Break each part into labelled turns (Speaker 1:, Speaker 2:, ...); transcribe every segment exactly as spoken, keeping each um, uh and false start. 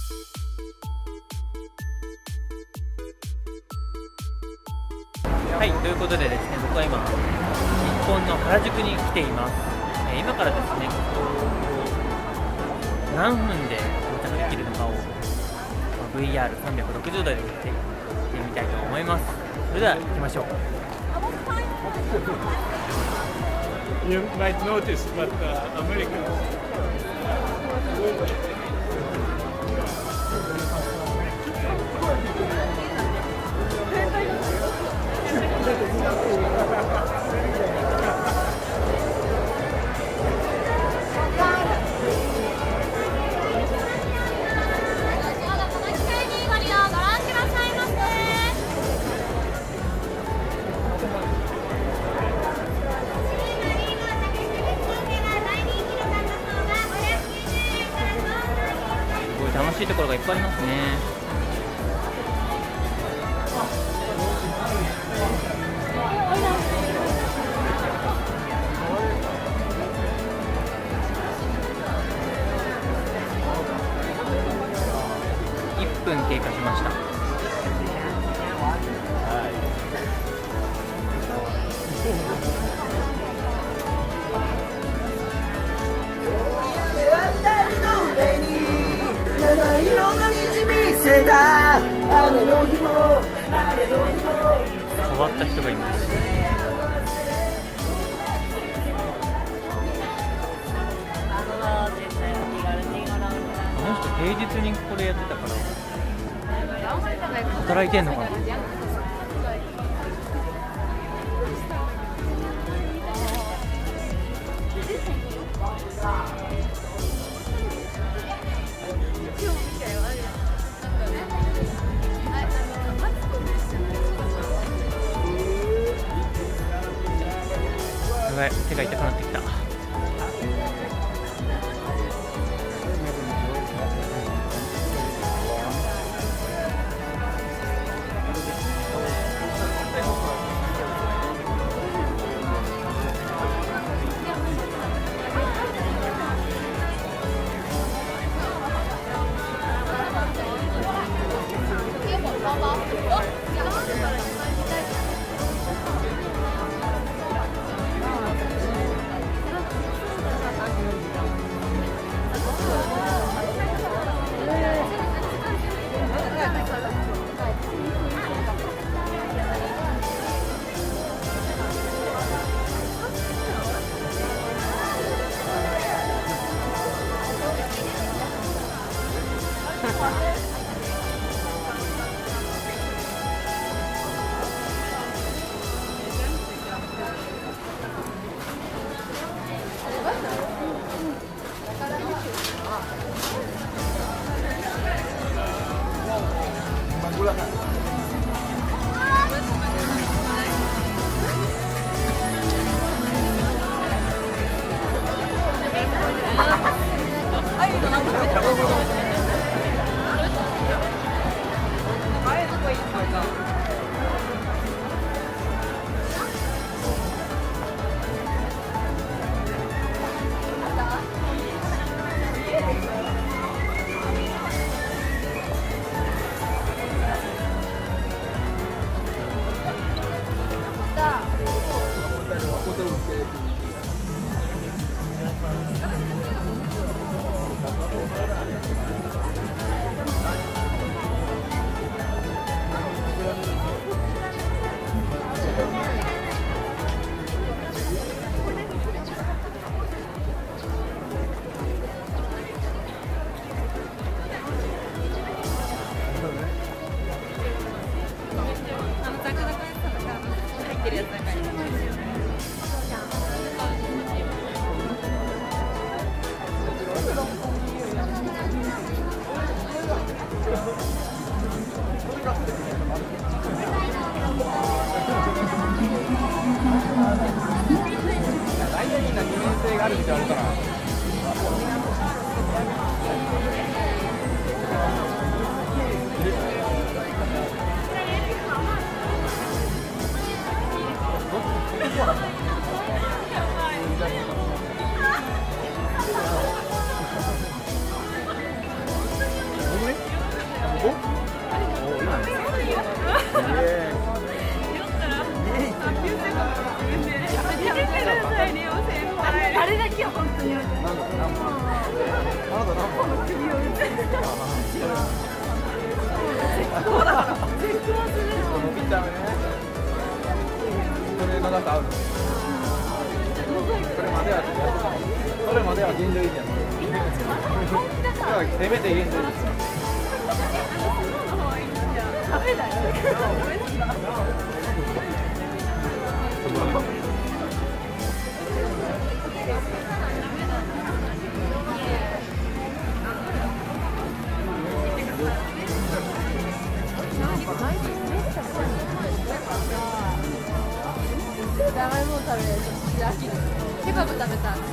Speaker 1: はい、ということでですね、僕は今、日本の原宿に来ています。えー、今からですね、何分で到着できるのかを ブイアールさんびゃくろくじゅう 度で見てみたいと思います。それでは行きましょう。
Speaker 2: You might notice, but uh, Americans.
Speaker 1: すごい楽しいところがいっぱいありますね。いっぷん経過しました。変わった人がいます。この人平日にこれやってたから働いてんのかな。やばい、手が痛くなってきた。
Speaker 3: 長さある。それまではそれまでは現状維持やった。せめて現状維持。
Speaker 4: 食べない。じゃがいも食べると飽きる。ケバブ食べたい。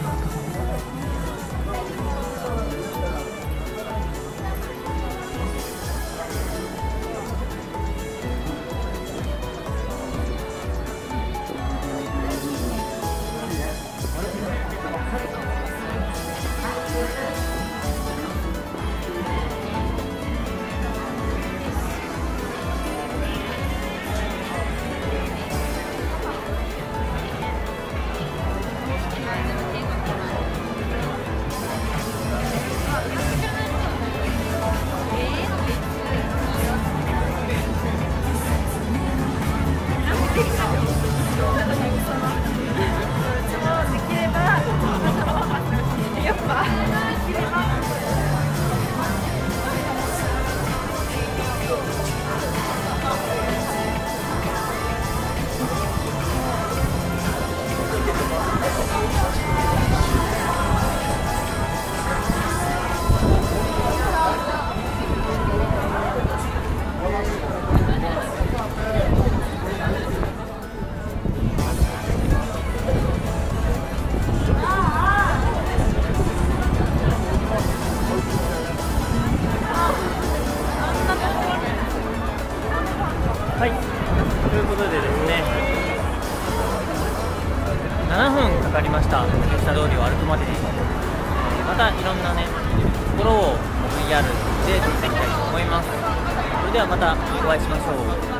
Speaker 1: はい、ということでですね、ななふんかかりました、竹下通りを歩くまでに。またいろんなね、ところを ブイアール で撮っていきたいと思います。それではまたお会いしましょう。